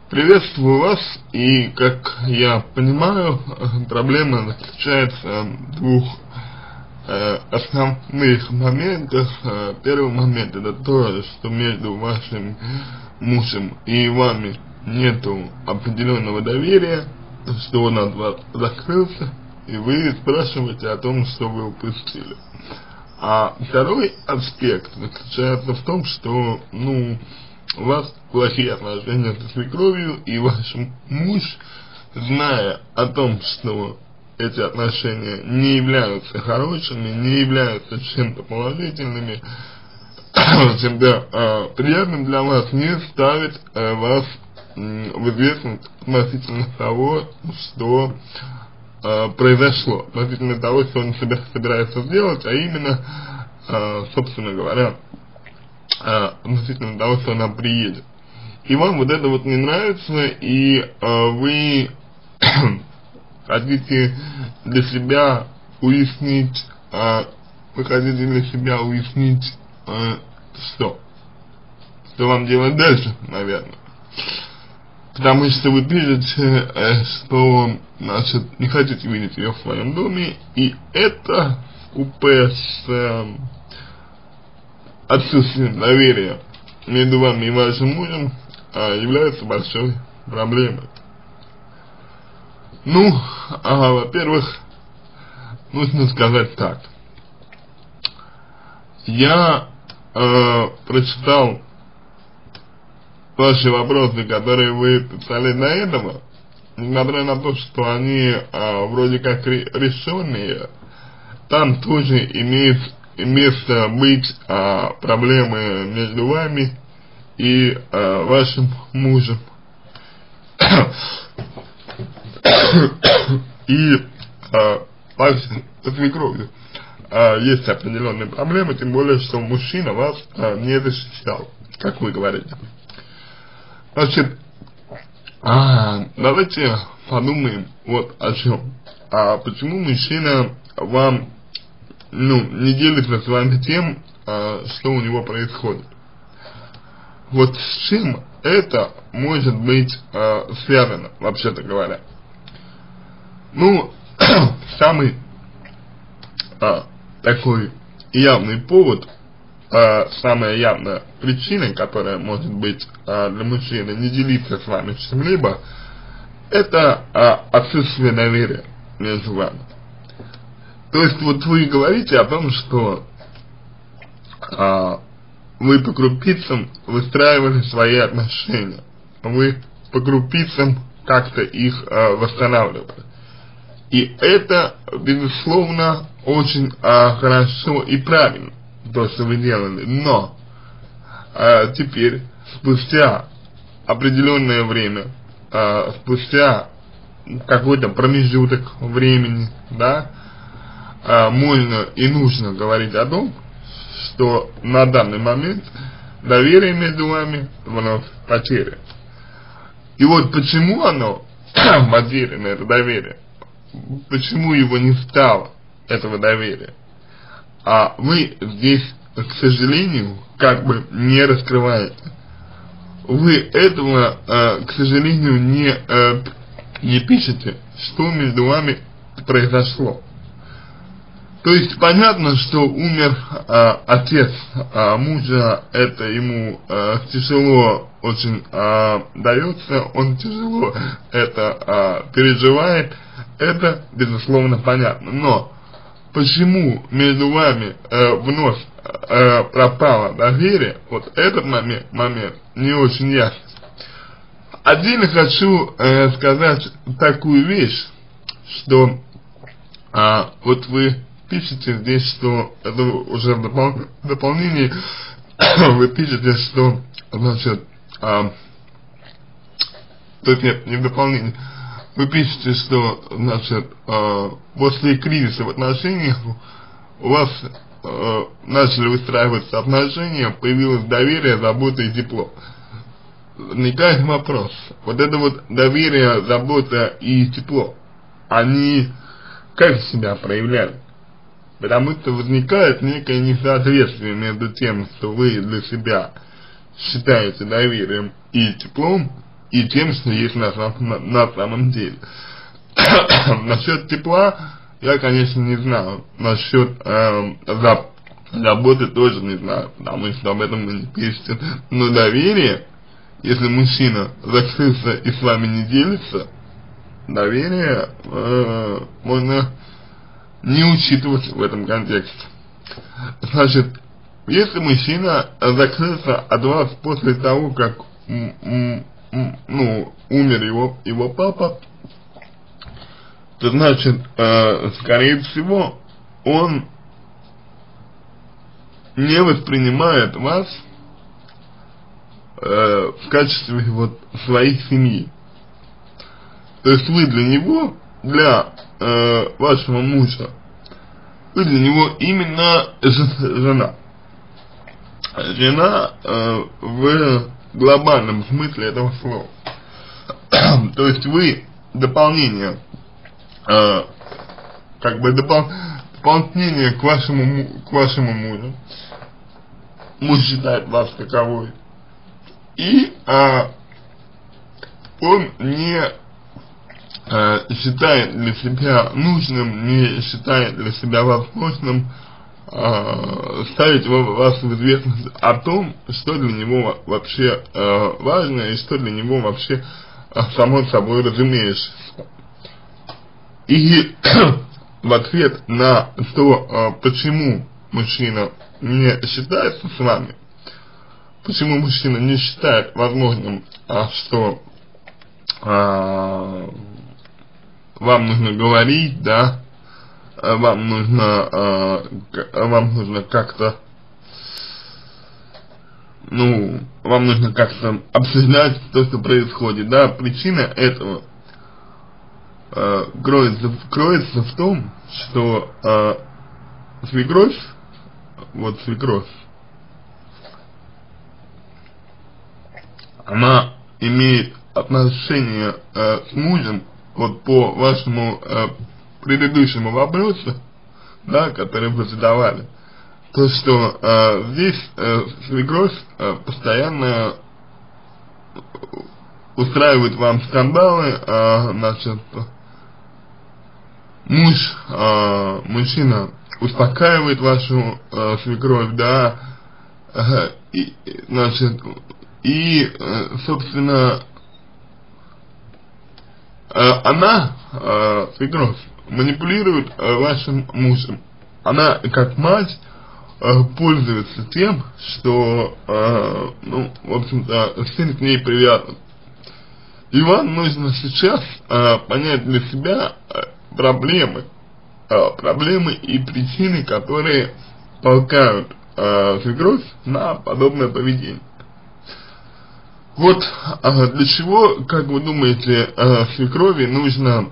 Приветствую вас, и как я понимаю, проблема заключается в двух основных моментах. Первый момент — это то, что между вашим мужем и вами нету определенного доверия, что он от вас закрылся, и вы спрашиваете о том, что вы упустили. А второй аспект заключается в том, что, у вас плохие отношения со свекровью, и ваш муж, зная о том, что эти отношения не являются хорошими, не являются чем-то положительными, чем-то приятным для вас, не ставит вас в известность относительно того, что произошло, относительно того, что он собирается сделать, а именно, собственно говоря, относительно того, что она приедет. И вам вот это вот не нравится, и вы хотите для себя уяснить, что вам делать дальше, наверное. Потому что вы пишете, что, не хотите видеть ее в своем доме, и это купе с отсутствием доверия между вами и вашим мужем является большой проблемой. Во-первых, нужно сказать так. Я прочитал ваши вопросы, которые вы писали до этого, несмотря на то, что они вроде как решенные, там тоже имеет место быть проблемы между вами и вашим мужем. И со свекровью есть определенные проблемы, тем более, что мужчина вас не защищал, как вы говорите. Значит, давайте подумаем вот о чем. Почему мужчина вам не делится с вами тем, что у него происходит? Вот с чем это может быть связано, вообще-то говоря? Самый такой явный повод, самая явная причина, которая может быть для мужчины не делиться с вами чем-либо, это отсутствие доверия между вами. То есть вот вы говорите о том, что вы по крупицам выстраивали свои отношения, вы по крупицам как-то их восстанавливали. И это, безусловно, очень хорошо и правильно, то, что вы делали. Но теперь, спустя определенное время, спустя какой-то промежуток времени, можно и нужно говорить о том, что на данный момент доверие между вами вновь потеряно. И вот почему оно потеряно, это доверие, почему его не стало, этого доверия, вы здесь, к сожалению, как бы не раскрываете. Вы этого, к сожалению, не пишете, что между вами произошло. То есть понятно, что умер отец мужа, это ему тяжело очень дается, он тяжело это переживает, это безусловно понятно. Но почему между вами вновь пропало доверие, вот этот момент не очень ясен. Отдельно хочу сказать такую вещь, что вот вы пишете здесь, что это уже в дополнении, вы пишете, что, то есть нет, не в дополнении, вы пишете, что, после кризиса в отношениях у вас начали выстраиваться отношения, появилось доверие, забота и тепло. Возникает вопрос, вот это вот доверие, забота и тепло, они как себя проявляют? Потому что возникает некое несоответствие между тем, что вы для себя считаете доверием и теплом, и тем, что есть на самом деле. Насчет тепла я, конечно, не знаю. Насчет заботы тоже не знаю, потому что об этом мы не пишем. Но доверие, если мужчина закрылся и с вами не делится, доверие можно не учитывать в этом контексте. Значит, если мужчина закрылся от вас после того, как умер его папа, то значит, скорее всего, он не воспринимает вас в качестве вот своей семьи. То есть вы для него, для вашего мужа, вы для него именно жена. Жена в глобальном смысле этого слова. То есть вы дополнение, как бы дополнение к вашему мужу. Муж считает вас таковой. И он не считает для себя нужным, не считает для себя возможным ставить вас в известность о том, что для него вообще важно и что для него вообще само собой разумеется. И в ответ на то, почему мужчина не считается с вами, почему мужчина не считает возможным, что вам нужно говорить, да, вам нужно как-то, вам нужно как-то обсуждать то, что происходит, да, причина этого кроется в том, что свекровь, она имеет отношение с мужем, вот по вашему предыдущему вопросу, да, который вы задавали, то, что здесь свекровь постоянно устраивает вам скандалы, значит, мужчина успокаивает вашу свекровь, да, и, значит, и, собственно, она, свекровь, манипулирует вашим мужем. Она, как мать, пользуется тем, что, в общем-то, сын к ней привязан. И вам нужно сейчас понять для себя проблемы и причины, которые толкают свекровь на подобное поведение. Вот для чего, как вы думаете, свекрови нужно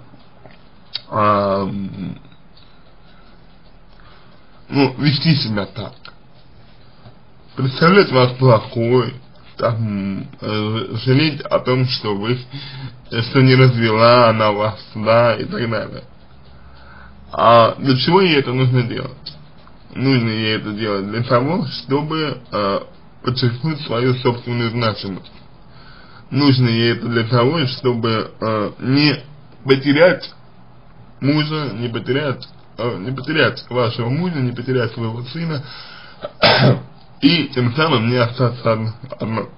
вести себя так? Представлять вас плохой, там, жалеть о том, что не развела она вас, да, и так далее. А для чего ей это нужно делать? Нужно ей это делать для того, чтобы подчеркнуть свою собственную значимость. Нужно ей это для того, чтобы не потерять мужа, не потерять вашего мужа, не потерять своего сына, и тем самым не остаться одной.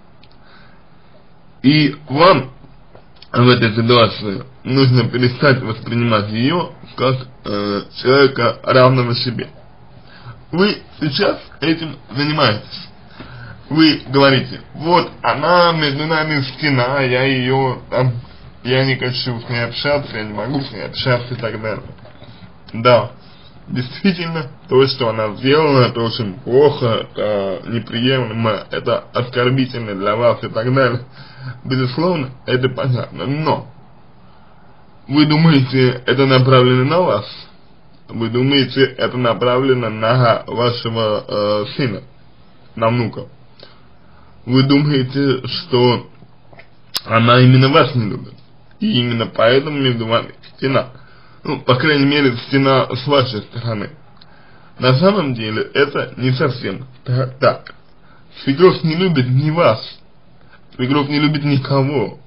И вам в этой ситуации нужно перестать воспринимать ее как человека равного себе. Вы сейчас этим занимаетесь. Вы говорите, вот она, между нами стена, я не хочу с ней общаться, я не могу с ней общаться и так далее. Да, действительно, то, что она сделала, это очень плохо, это неприемлемо, это оскорбительно для вас и так далее. Безусловно, это понятно, но вы думаете, это направлено на вас? Вы думаете, это направлено на вашего сына, на внука? Вы думаете, что она именно вас не любит, и именно поэтому между вами стена? По крайней мере, стена с вашей стороны. На самом деле, это не совсем так. Свекровь не любит ни вас, свекровь не любит никого.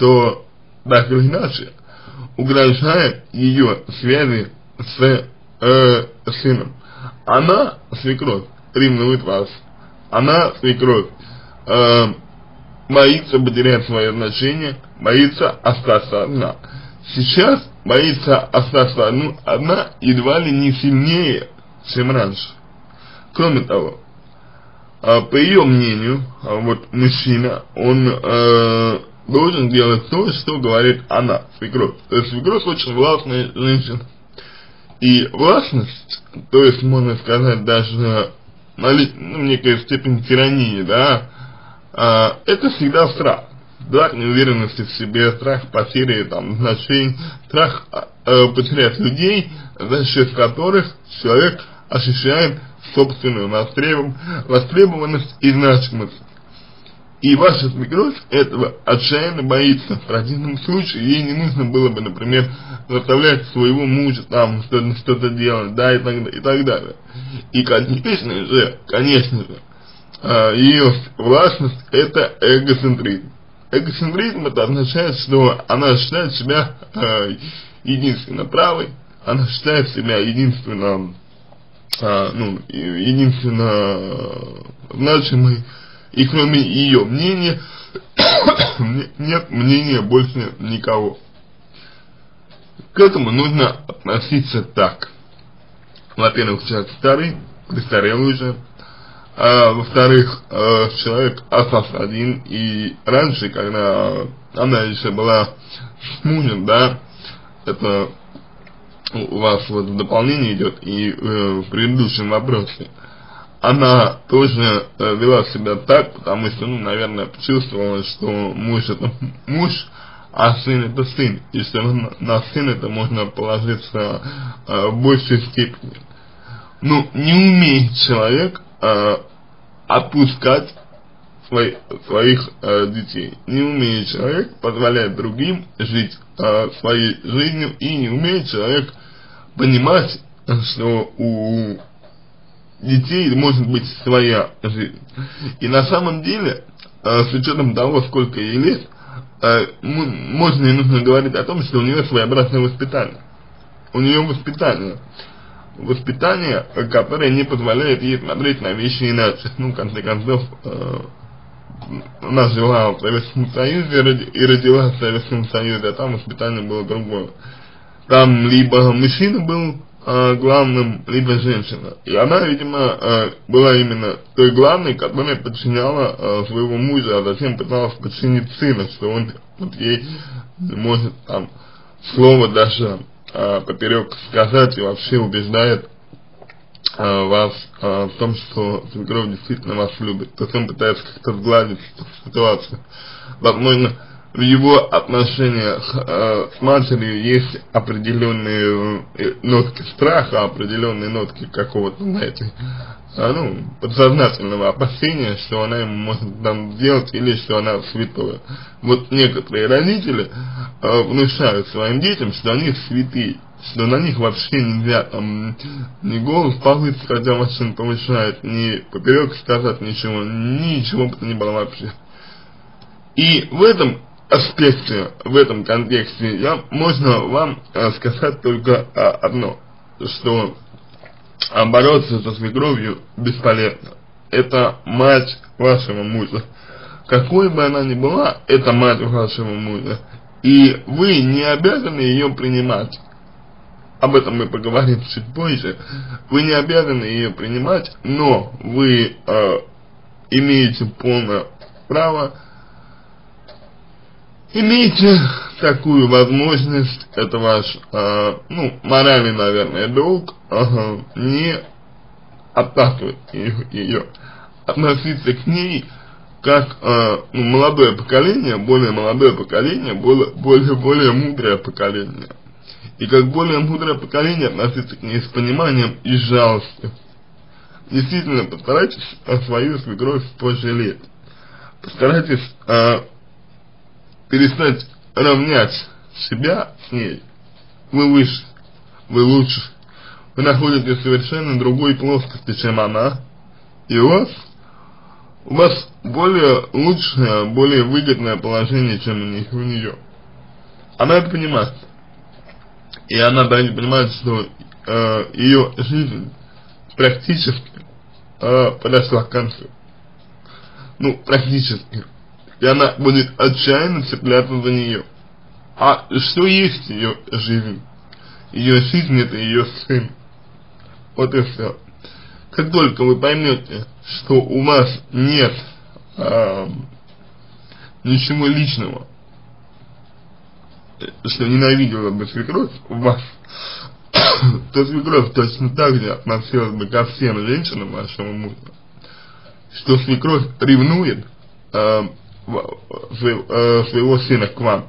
что так или иначе угрожает ее связи с сыном. Она, свекровь, ревнует вас. Она, свекровь, боится потерять свое значение, боится остаться одна. Сейчас боится остаться одна едва ли не сильнее, чем раньше. Кроме того, по ее мнению, вот мужчина, он должен делать то, что говорит она, свекровь. То есть свекровь очень властная женщина. И властность, то есть можно сказать даже некая степень тирании, да, это всегда страх. Страх неуверенности в себе, страх потери там значений, страх потерять людей, за счет которых человек ощущает собственную востребованность и значимость. И ваша свекровь этого отчаянно боится. В противном случае ей не нужно было бы, например, заставлять своего мужа там что-то делать, да, и так далее. И конечно же, ее властность — это эгоцентризм. Эгоцентризм — это означает, что она считает себя единственно правой, она считает себя единственно значимой, и кроме ее мнения нет мнения больше никого. К этому нужно относиться так. Во-первых, человек старый, престарелый уже. Во-вторых, человек остался один, и раньше, когда она еще была с мужем, да, это у вас вот в дополнение идет и в предыдущем вопросе, она тоже вела себя так, потому что, наверное, почувствовала, что муж — это муж, а сын — это сын, и что на сына это можно положиться в большей степени. Не умеет человек отпускать своих детей. Не умеет человек позволять другим жить своей жизнью, и не умеет человек понимать, что у детей может быть своя жизнь. И на самом деле, с учетом того, сколько ей лет, можно и нужно говорить о том, что у нее своеобразное воспитание. У нее воспитание, которое не позволяет ей смотреть на вещи иначе. В конце концов, она жила в Советском Союзе и родилась в Советском Союзе, а там воспитание было другое. Там либо мужчина был главным, либо женщина. И она, видимо, была именно той главной, которая подчиняла своего мужа, а затем пыталась подчинить сына, что он вот ей может там слово даже поперек сказать и вообще убеждает вас в том, что свекровь действительно вас любит. То есть он пытается как-то сгладить ситуацию. Возможно, в его отношениях с матерью есть определенные нотки страха, определенные нотки какого-то, знаете, подсознательного опасения, что она ему может там сделать, или что она святое. Вот некоторые родители внушают своим детям, что они святые, что на них вообще нельзя там ни голос повысить, хотя машин повышает, ни поперек сказать ничего бы то ни было вообще. И в этом аспекте, в этом контексте можно вам сказать только одно, что бороться со свекровью бесполезно. Это мать вашего мужа. Какой бы она ни была, это мать вашего мужа. И вы не обязаны ее принимать. Об этом мы поговорим чуть позже. Вы не обязаны ее принимать, но вы имеете полное право, имеете такую возможность, это ваш, моральный, наверное, долг, не отталкивать ее, относиться к ней как молодое поколение, более молодое поколение, более мудрое поколение. И как более мудрое поколение относиться к ней с пониманием и жалостью. Действительно, постарайтесь свою свекровь пожалеть. Постарайтесь перестать равнять себя с ней. Вы выше, вы лучше. Вы находитесь в совершенно другой плоскости, чем она. И у вас у вас более лучшее, более выгодное положение, чем у нее. Она это понимает. И она также понимает, что ее жизнь практически подошла к концу. Ну, практически. И она будет отчаянно цепляться за нее. А что есть ее жизнь? Ее жизнь — это ее сын. Вот и все. Как только вы поймете, что у вас нет ничего личного, что ненавидела бы свекровь вас, то свекровь точно так же относилась бы ко всем женщинам вашего мужа, что свекровь ревнует своего сына к вам,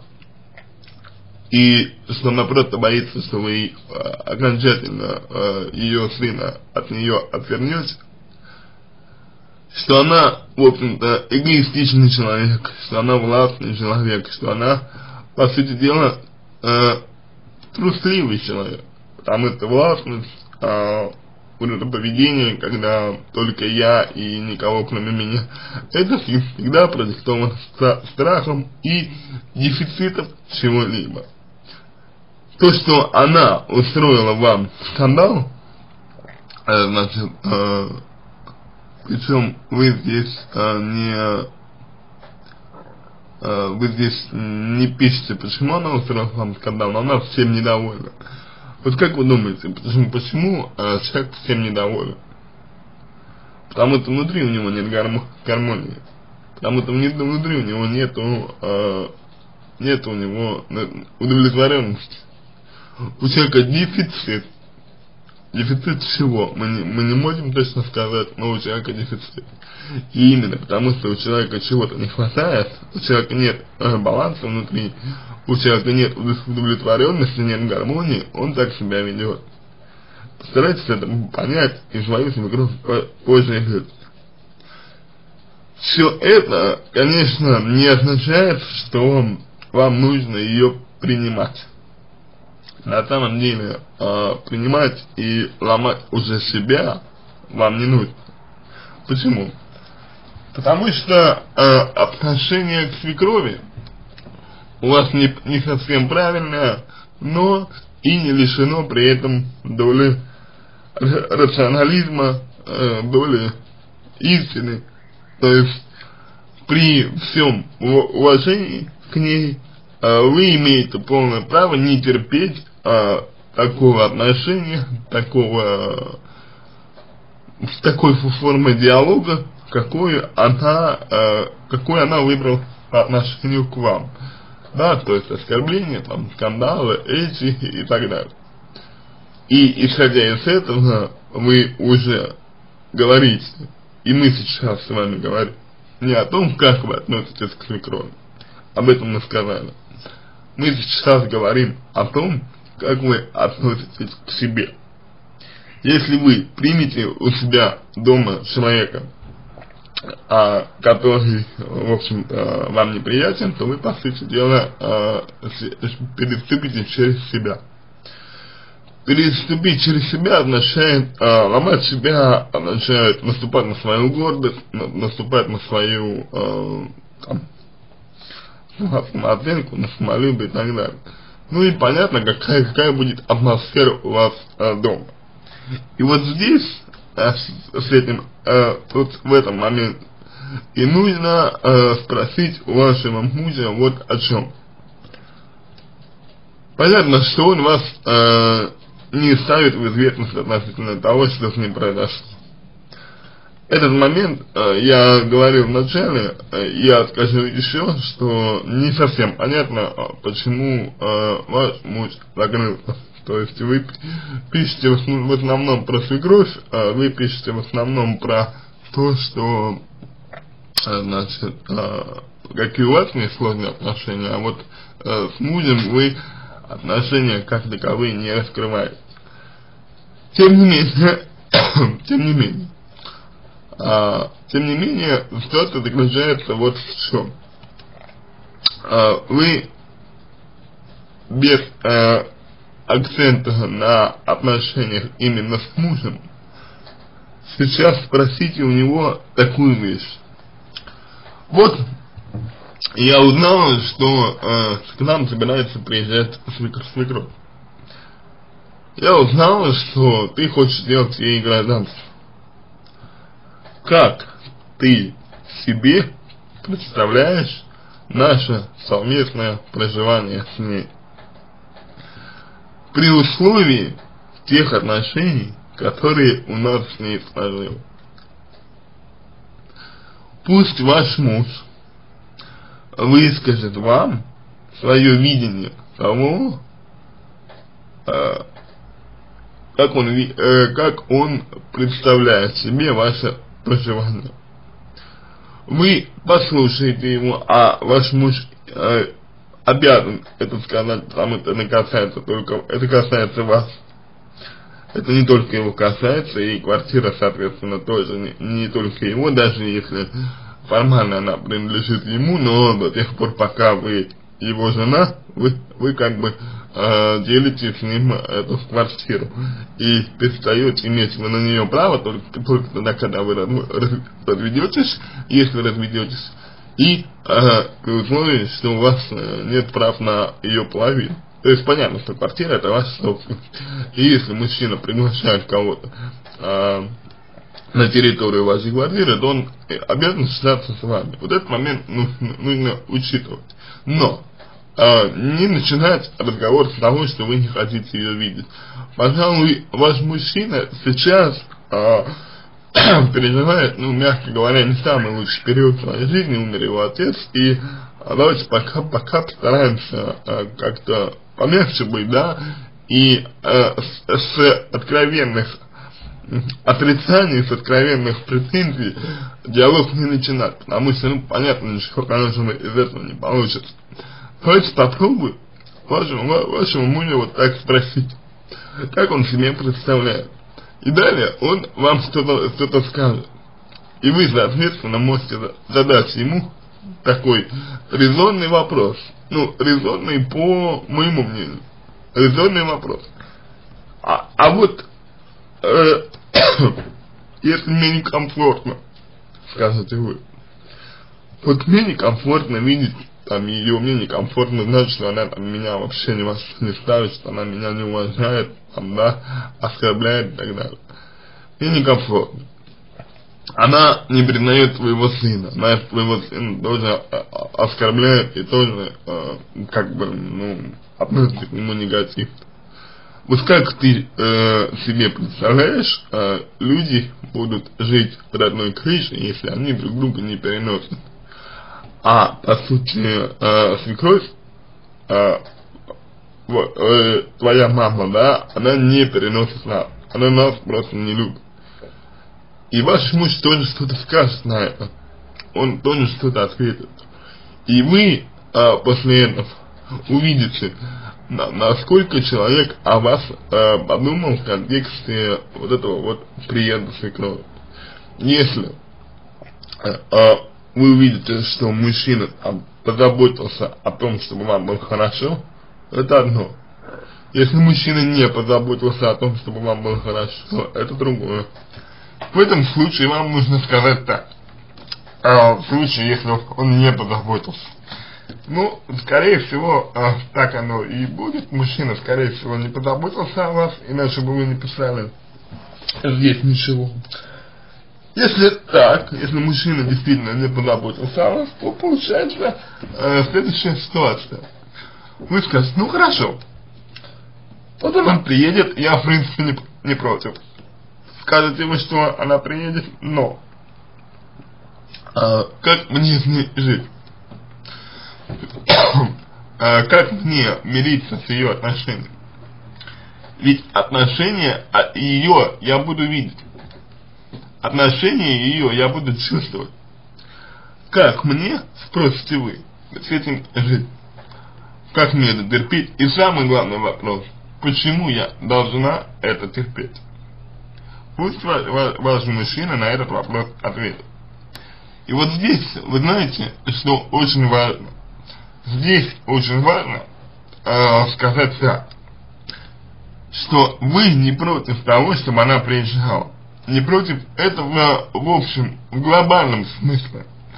и что она просто боится, что вы окончательно ее сына от нее отвернете, что она, в общем-то, эгоистичный человек, что она властный человек, что она, по сути дела, трусливый человек, потому что властность, вот это поведение, когда только я и никого кроме меня, это всегда продиктовано страхом и дефицитом чего-либо. То, что она устроила вам скандал, значит, причем вы здесь не пишете, почему она устроила вам скандал, но она всем недовольна. Вот как вы думаете, почему человек всем недоволен? Потому что внутри у него нет гармонии. Потому что внутри у него нет у него удовлетворенности. У человека дефицит. Дефицит всего. Мы не можем точно сказать, но у человека дефицит. И именно потому, что у человека чего-то не хватает, у человека нет баланса внутри, у человека нет удовлетворенности, нет гармонии, он так себя ведет. Постарайтесь это понять и свою свекровь позже решить. Все это, конечно, не означает, что вам нужно ее принимать. На самом деле, принимать и ломать уже себя вам не нужно. Почему? Потому что отношение к свекрови у вас не совсем правильное, но и не лишено при этом доли рационализма, доли истины. То есть при всем уважении к ней вы имеете полное право не терпеть такого отношения, такой формы диалога, какую она выбрала по отношению к вам. Да, то есть оскорбления, там, скандалы, эти и так далее. И исходя из этого, вы уже говорите, и мы сейчас с вами говорим, не о том, как вы относитесь к свекрови, об этом мы сказали. Мы сейчас говорим о том, как вы относитесь к себе. Если вы примете у себя дома человека, который, в общем, вам неприятен, то вы, по сути дела, переступите через себя. Переступить через себя означает ломать себя, означает наступать на свою гордость, наступать на свою самооценку, на самолюбие и так далее. Ну и понятно, какая будет атмосфера у вас дома. И вот здесь, с этим, вот в этом моменте, и нужно спросить у вашего мужа вот о чем. Понятно, что он вас не ставит в известность относительно того, что с ним произошло. Этот момент, я говорил в начале, я скажу еще, что не совсем понятно, почему ваш муж закрылся. То есть вы пишете в основном про свекровь, вы пишете в основном про то, что, значит, какие у вас не сложные отношения, а вот с мужем вы отношения как таковые не раскрываете. Тем не менее, ситуация заключается вот в чем. Вы без акцента на отношениях именно с мужем сейчас спросите у него такую вещь. Вот я узнал, что к нам собирается приезжать свекровь. Я узнал, что ты хочешь сделать ей гражданство. Как ты себе представляешь наше совместное проживание с ней? При условии тех отношений, которые у нас с ней сложились. Пусть ваш муж выскажет вам свое видение того, как он представляет себе ваше проживание. Вы послушаете его, а ваш муж обязан это сказать, потому что это касается вас. Это не только его касается, и квартира, соответственно, тоже не только его, даже если формально она принадлежит ему, но до тех пор, пока вы его жена, вы как бы делите с ним эту квартиру и перестаете иметь на нее право только тогда, когда вы разведетесь, если разведетесь, и при условии, что у вас нет прав на ее половину. То есть понятно, что квартира — это ваша собственность. И если мужчина приглашает кого-то на территорию вашей квартиры, то он обязан считаться с вами. Вот этот момент нужно учитывать. Но не начинать разговор с того, что вы не хотите ее видеть. Пожалуй, ваш мужчина сейчас переживает, мягко говоря, не самый лучший период своей жизни, умер его отец, и давайте пока постараемся как-то помягче быть, да, и с откровенных отрицаний, с откровенных претензий диалог не начинать, потому что, понятно, ничего хорошего из этого не получится. Давайте попробуем вашему мужу вот так спросить, как он себе представляет. И далее он вам что-то скажет. И вы, соответственно, можете задать ему такой резонный вопрос. Резонный по моему мнению. Резонный вопрос. А вот, если мне некомфортно, скажете вы, вот мне некомфортно видеть ее, мне некомфортно знать, что она меня вообще ни во что не ставит, что она меня не уважает, оскорбляет и так далее. Мне некомфортно. Она не признает твоего сына, она твоего сына тоже оскорбляет и тоже относится к нему негативно. Вот как ты себе представляешь, люди будут жить под одной крышей, если они друг друга не переносят? А по сути, свекровь, твоя мама, да, она не переносит нас, она нас просто не любит. И ваш муж тоже что-то скажет на это, он тоже что-то ответит. И вы после этого увидите, насколько человек о вас подумал в контексте вот этого вот приезда свекрови. Если вы увидите, что мужчина позаботился о том, чтобы вам было хорошо, это одно. Если мужчина не позаботился о том, чтобы вам было хорошо, это другое. В этом случае вам нужно сказать так. В случае, если он не позаботился. Скорее всего, так оно и будет. Мужчина, скорее всего, не позаботился о вас, иначе бы вы не писали здесь ничего. Если так, если мужчина действительно не позаботился о вас, то получается следующая ситуация. Вы скажете, хорошо, вот она приедет, я в принципе не против. Скажете вы, что она приедет, но как мне с ней жить? Как мне мириться с ее отношениями? Ведь отношения ее я буду видеть. Отношения ее я буду чувствовать. Как мне, спросите вы, с этим жить? Как мне это терпеть? И самый главный вопрос, почему я должна это терпеть? Пусть ваш мужчина на этот вопрос ответит. И вот здесь, вы знаете, что очень важно? Здесь очень важно сказать так, что вы не против того, чтобы она приезжала. Не против этого в общем, в глобальном смысле.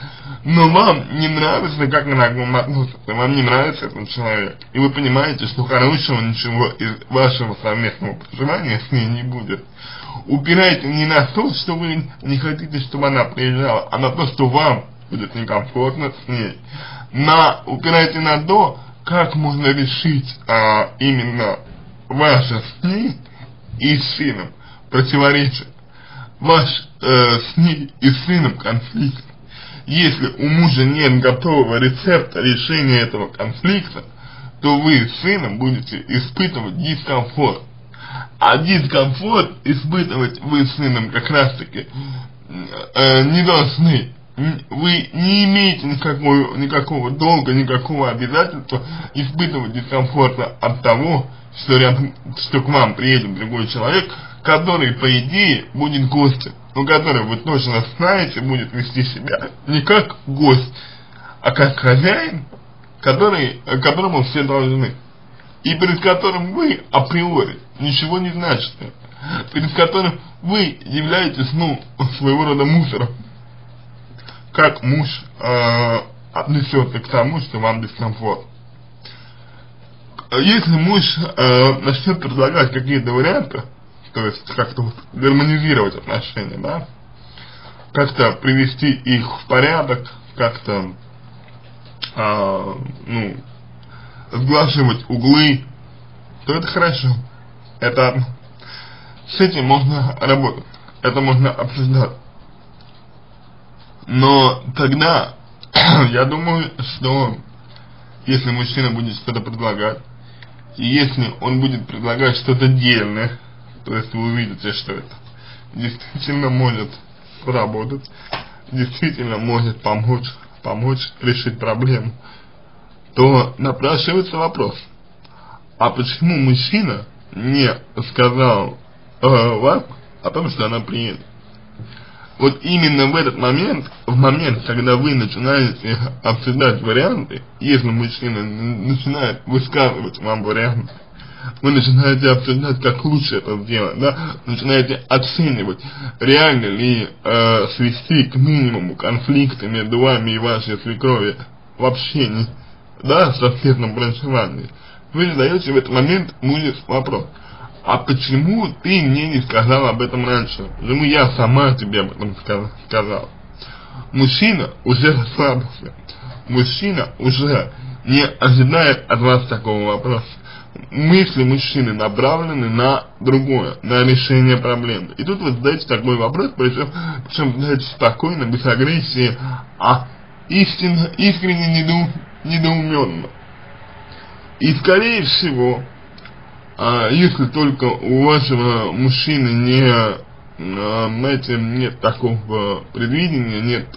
но вам не нравится, как она к вам относится, вам не нравится этот человек, и вы понимаете, что хорошего ничего из вашего совместного проживания с ней не будет. Упирайте не на то, что вы не хотите, чтобы она приезжала, а на то, что вам будет некомфортно с ней. Упирайте на то, как можно решить именно ваше с ней и с сыном противоречие. Ваш с ней и с сыном конфликт. Если у мужа нет готового рецепта решения этого конфликта, то вы с сыном будете испытывать дискомфорт. А дискомфорт испытывать вы с сыном как раз таки не должны. Вы не имеете никакого долга, никакого обязательства испытывать дискомфорт от того, что к вам приедет другой человек, который, по идее, будет гостем, но который, вы точно знаете, будет вести себя не как гость, а как хозяин, которому все должны, и перед которым вы априори ничего не значите, перед которым вы являетесь, своего рода мусором. Как муж отнесется к тому, что вам дискомфорт. Если муж начнет предлагать какие-то варианты, то есть как-то гармонизировать отношения, да, как-то привести их в порядок, как-то, сглаживать углы, то это хорошо. С этим можно работать, это можно обсуждать. Но тогда, я думаю, что если мужчина будет что-то предлагать, и если он будет предлагать что-то дельное, то есть вы увидите, что это действительно может сработать, действительно может помочь решить проблему, то напрашивается вопрос, а почему мужчина не сказал вам о том, что она приедет? Вот именно в этот момент, когда вы начинаете обсуждать варианты, если мужчина начинает высказывать вам варианты, вы начинаете обсуждать, как лучше это сделать, да, начинаете оценивать, реально ли свести к минимуму конфликты между вами и вашей свекровью в общении, да, в совместном проживании, вы задаете в этот момент мужу вопрос: а почему ты мне не сказал об этом раньше? Почему я сама тебе об этом сказал? Мужчина уже расслабился. Мужчина уже не ожидает от вас такого вопроса. Мысли мужчины направлены на другое, на решение проблемы. И тут вы задаете такой вопрос, причем задаете спокойно, без агрессии, а искренне недоуменно. И скорее всего, если только у вашего мужчины нет такого предвидения, нет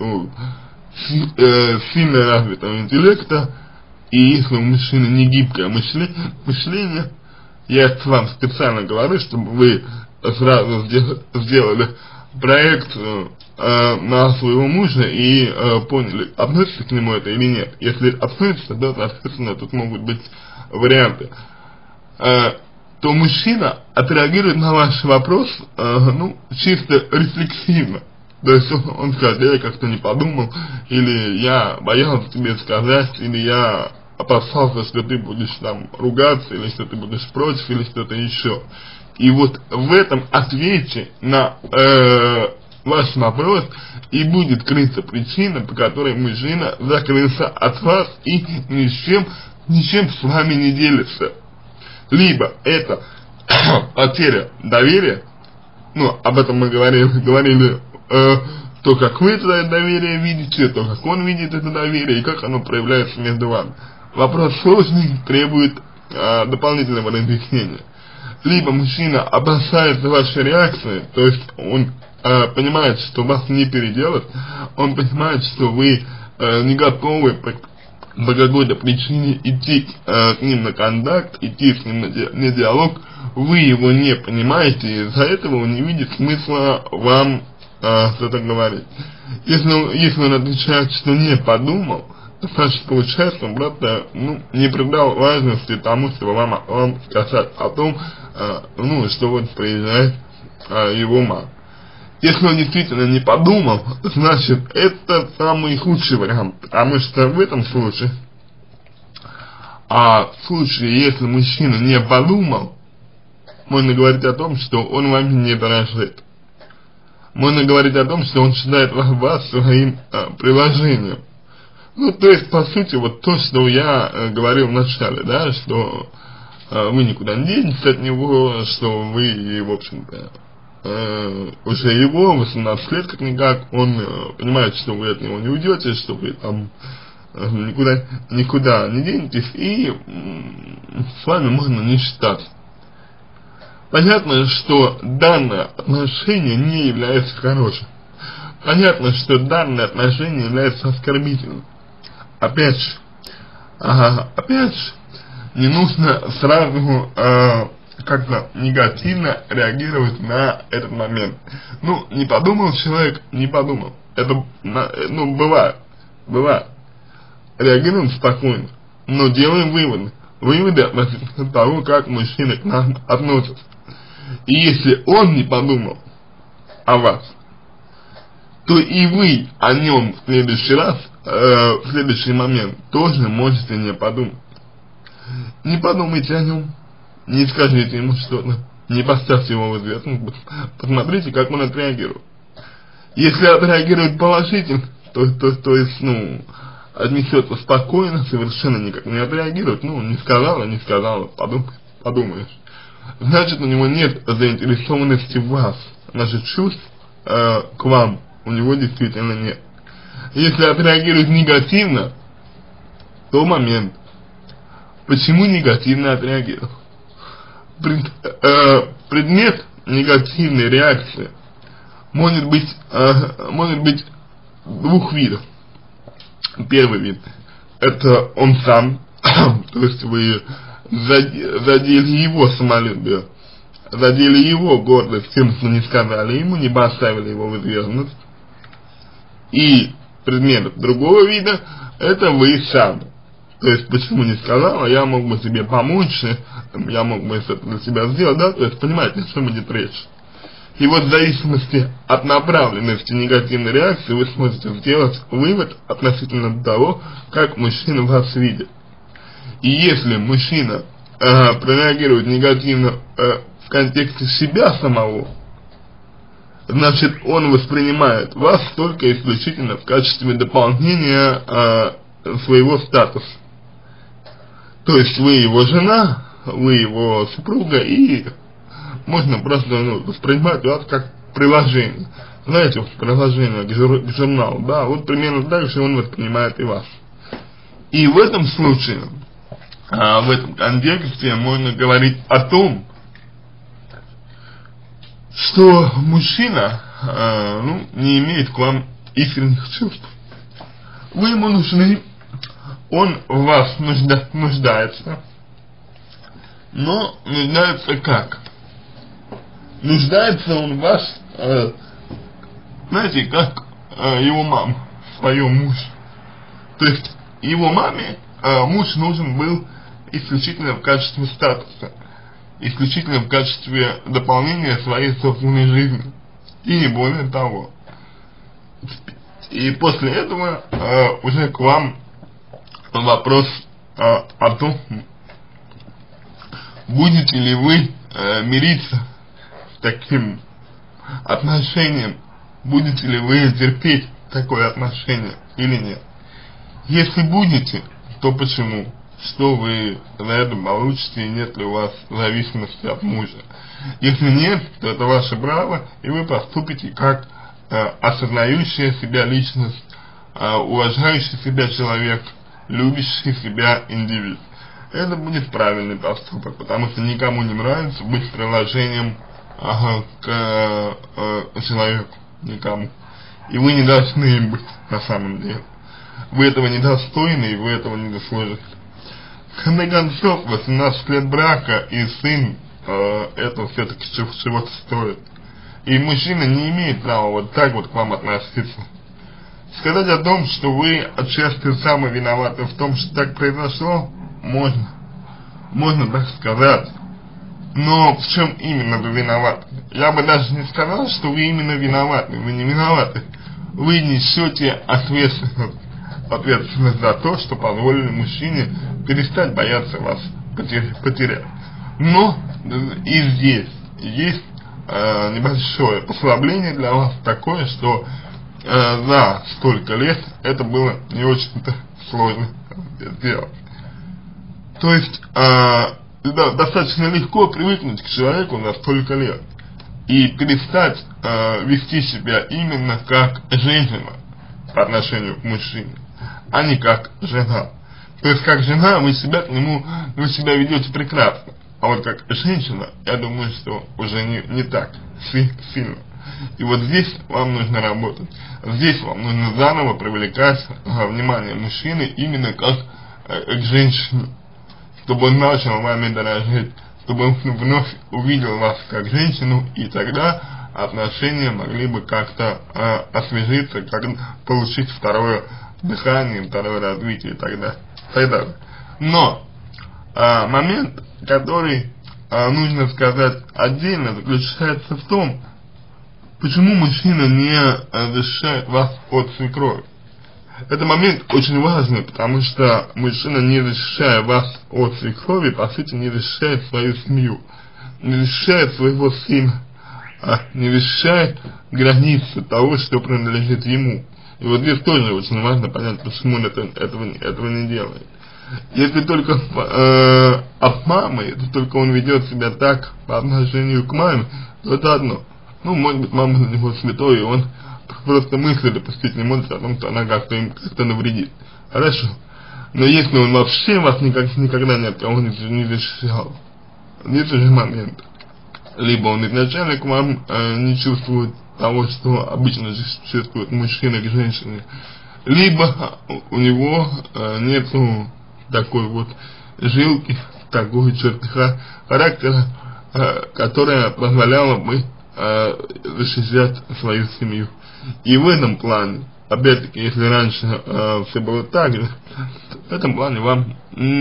сильно развитого интеллекта, и если у мужчины не гибкое мышление, я это вам специально говорю, чтобы вы сразу сделали проекцию на своего мужа и поняли, относится к нему это или нет. Если относится, то, соответственно, тут могут быть варианты. То мужчина отреагирует на ваш вопрос, чисто рефлексивно. То есть он скажет: я как-то не подумал, или я боялся тебе сказать, или я опасался, что ты будешь там ругаться, или что ты будешь против, или что-то еще. И вот в этом ответе на ваш вопрос и будет крыться причина, по которой мужчина закрылся от вас и ничем с вами не делится. Либо это потеря доверия, об этом мы говорили, то, как вы это доверие видите, то, как он видит это доверие, и как оно проявляется между вами. Вопрос сложный, требует дополнительного разъяснения. Либо мужчина опасается вашей реакции, то есть он понимает, что вас не переделать, он понимает, что вы не готовы по какой-то причине идти с ним на контакт, идти с ним на диалог, вы его не понимаете, и из-за этого он не видит смысла вам что-то говорить. Если он отвечает, что не подумал, то значит, получается, он просто не придал важности тому, чтобы вам сказать о том, что вот приезжает его мама. Если он действительно не подумал, значит, это самый худший вариант, потому что в этом случае, в случае, если мужчина не подумал, можно говорить о том, что он вами не дорожит. Можно говорить о том, что он считает вас своим приложением. Ну, то есть, по сути, вот то, что я говорил в начале, да, что вы никуда не денетесь от него, что вы, в общем-то, уже его, 18 лет как-никак, он понимает, что вы от него не уйдете, что вы там никуда не денетесь, и с вами можно не считаться. Понятно, что данное отношение не является хорошим. Понятно, что данное отношение является оскорбительным. Опять же, не нужно сразу как-то негативно реагировать на этот момент. Ну, не подумал человек, не подумал. Это, ну, бывает. Реагируем спокойно, но делаем выводы относительно того, как мужчина к нам относится. И если он не подумал о вас, то и вы о нем в следующий раз, в следующий момент тоже можете не подумать. Не подумайте о нем, не скажите ему что-то, не поставьте его в известность, посмотрите, как он отреагирует. Если отреагирует положительно, то есть, ну, отнесется спокойно, совершенно никак не отреагирует, ну, не сказала, подумаешь. Значит, у него нет заинтересованности в вас, значит, чувств к вам у него действительно нет. Если отреагирует негативно, то момент. Почему негативно отреагировал? Предмет негативной реакции может быть двух видов. Первый вид — это он сам, то есть вы задели его самолюбие, задели его гордость тем, что не сказали ему, не поставили его в известность. И предмет другого вида — это вы сами. То есть, почему не сказала, я мог бы себе помочь, я мог бы это для себя сделать, да, то есть, понимаете, о чем идет речь. И вот в зависимости от направленности негативной реакции вы сможете сделать вывод относительно того, как мужчина вас видит. И если мужчина прореагирует негативно в контексте себя самого, значит, он воспринимает вас только исключительно в качестве дополнения своего статуса. То есть вы его жена, вы его супруга, и можно просто воспринимать вас как приложение. Знаете, вот приложение к журналу, да, вот примерно так же он воспринимает и вас. И в этом случае, в этом контексте можно говорить о том, что мужчина, не имеет к вам искренних чувств. Вы ему нужны, он в вас нуждается, но нуждается как? Нуждается он в вас, знаете, как его мама, своем муже. То есть его маме муж нужен был исключительно в качестве статуса, исключительно в качестве дополнения своей собственной жизни, и не более того. И после этого уже к вам вопрос о том, будете ли вы мириться с таким отношением, будете ли вы терпеть такое отношение или нет. Если будете, то почему? Что вы за это получите, и нет ли у вас зависимости от мужа. Если нет, то это ваше право, и вы поступите как осознающая себя личность, уважающий себя человек, любящий себя индивид. Это будет правильный поступок, потому что никому не нравится быть приложением к человеку, никому. И вы не должны им быть на самом деле. Вы этого не достойны, и вы этого не заслужите. В конце концов, 18 лет брака и сын, это все-таки чего-то стоит. И мужчина не имеет права вот так вот к вам относиться. Сказать о том, что вы отчасти сами виноваты в том, что так произошло, можно так сказать. Но в чем именно вы виноваты? Я бы даже не сказал, что вы именно виноваты. Вы не виноваты. Вы несете ответственность за то, что позволили мужчине перестать бояться вас потерять. Но и здесь есть небольшое послабление для вас такое, что за столько лет это было не очень-то сложно сделать. То есть достаточно легко привыкнуть к человеку за столько лет и перестать вести себя именно как женщина по отношению к мужчине, а не как жена. То есть как жена вы себя ведете прекрасно, а вот как женщина, я думаю, что уже не так сильно. И вот здесь вам нужно работать. Здесь вам нужно заново привлекать внимание мужчины именно как к женщине, чтобы он начал вами дорожить, чтобы он вновь увидел вас как женщину, и тогда отношения могли бы как-то освежиться, как получить второе дыхание, второе развитие и так далее. Но момент, который нужно сказать отдельно, заключается в том, почему мужчина не защищает вас от свекрови. Этот момент очень важный, потому что мужчина, не защищая вас от свекрови, по сути не защищает свою семью, не защищает своего сына, не защищает границы того, что принадлежит ему. И вот здесь тоже очень важно понять, почему он этого не делает. Если только от мамы, если только он ведет себя так по отношению к маме, то это одно. Ну, может быть, мама за него святой, и он просто мысли допустить не может о том, что она как-то им навредит. Хорошо. Но если он вообще вас никогда ни от кого не защищал, здесь уже момент. Либо он изначально к вам не чувствует того, что обычно чувствует мужчина к женщине, либо у него нету такой вот жилки, такой черты характера, которая позволяла бы защищать свою семью. И в этом плане, опять-таки, если раньше все было так же, в этом плане вам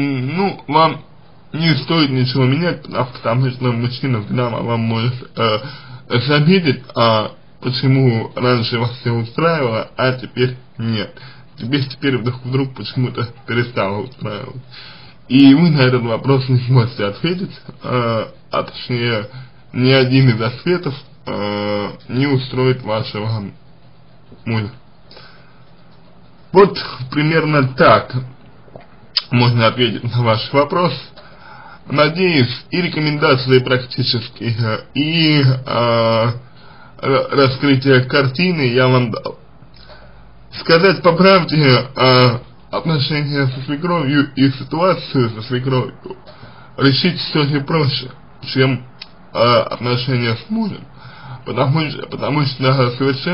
не стоит ничего менять, потому что мужчина всегда вам может заметить, почему раньше вас все устраивало, а теперь нет. Теперь вдруг почему-то перестало устраивать. И вы на этот вопрос не сможете ответить, а точнее, ни один из ответов не устроит вашего мужа. Вот примерно так можно ответить на ваш вопрос. Надеюсь, и рекомендации практические, и раскрытие картины я вам дал. Сказать по правде, отношения со свекровью и ситуацию со свекровью решить все-таки проще, чем отношения с мужем, потому что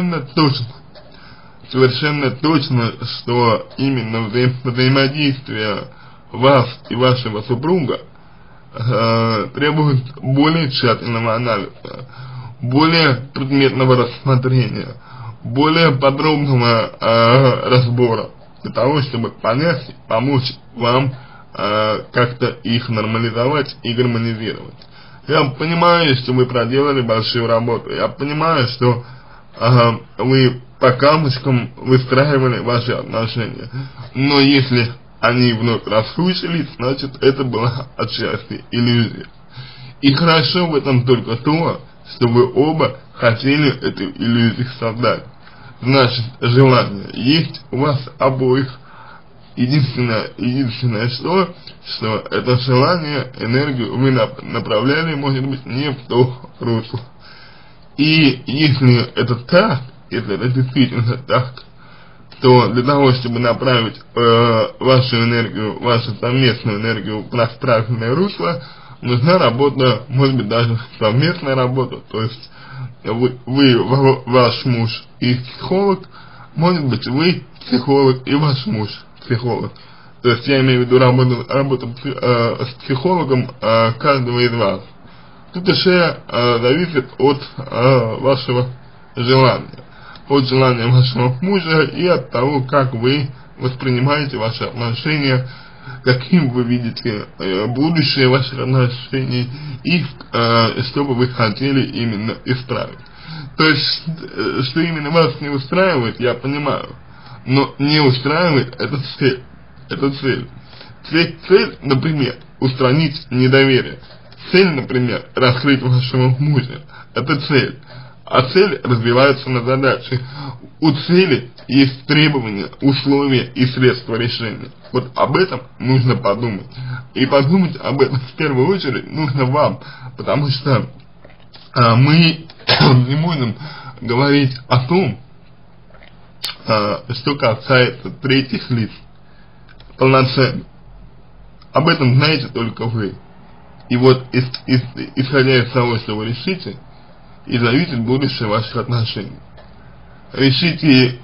совершенно точно, что именно взаимодействие вас и вашего супруга требует более тщательного анализа, более предметного рассмотрения, более подробного разбора, для того, чтобы понять, помочь вам как-то их нормализовать и гармонизировать. Я понимаю, что вы проделали большую работу, я понимаю, что вы по камушкам выстраивали ваши отношения, но если они вновь разрушились, значит это была отчасти иллюзия. И хорошо в этом только то, что вы оба хотели эту иллюзию создать. Значит, желание есть у вас обоих. Единственное что это желание, энергию вы направляли, может быть, не в то русло. И если это так, если это действительно так, то для того, чтобы направить вашу энергию, вашу совместную энергию в правильное русло, нужна работа, может быть, даже совместная работа, то есть ваш муж и психолог, может быть, вы психолог и ваш муж психолог. То есть я имею в виду работу с психологом каждого из вас. Тут еще зависит от вашего желания, от желания вашего мужа и от того, как вы воспринимаете ваши отношения каким вы видите будущее ваших отношений и что бы вы хотели именно исправить. То есть, что именно вас не устраивает, я понимаю, но не устраивает это цель. Это цель. Цель, например, устранить недоверие. Цель, например, раскрыть вашего мужа. Это цель. А цель развивается на задаче. У цели есть требования, условия и средства решения. Вот об этом нужно подумать. И подумать об этом в первую очередь нужно вам. Потому что мы не можем говорить о том, что касается третьих лиц полноценно. Об этом знаете только вы. И вот исходя из того, что вы решите, и зависит будущее ваших отношений. Решите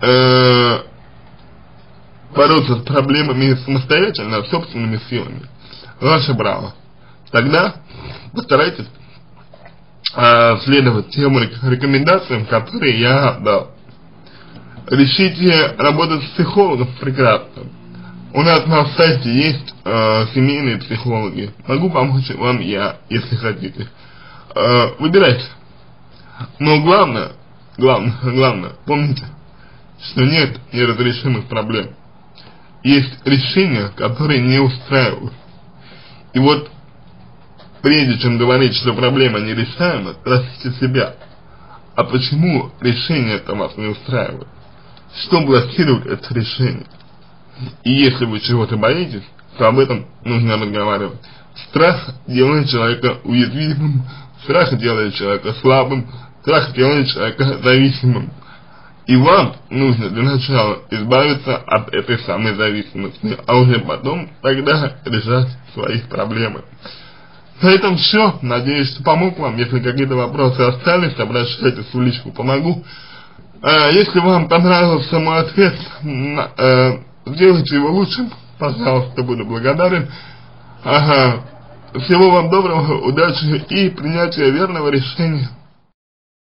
бороться с проблемами самостоятельно, собственными силами. Ваше право. Тогда постарайтесь следовать тем рекомендациям, которые я дал. Решите работать с психологом прекрасно. У нас на сайте есть семейные психологи. Могу помочь вам я, если хотите. Выбирайте. Но главное, помните, что нет неразрешимых проблем. Есть решения, которые не устраивают. И вот, прежде чем говорить, что проблема нерешаема, спросите себя, а почему решение-то вас не устраивает? Что блокирует это решение? И если вы чего-то боитесь, то об этом нужно разговаривать. Страх делает человека уязвимым, страх делает человека слабым, страх делает человека зависимым. И вам нужно для начала избавиться от этой самой зависимости, а уже потом тогда решать свои проблемы. На этом все. Надеюсь, что помог вам. Если какие-то вопросы остались, обращайтесь в личку, помогу. Если вам понравился мой ответ, сделайте его лучшим, пожалуйста, буду благодарен. Всего вам доброго, удачи и принятия верного решения.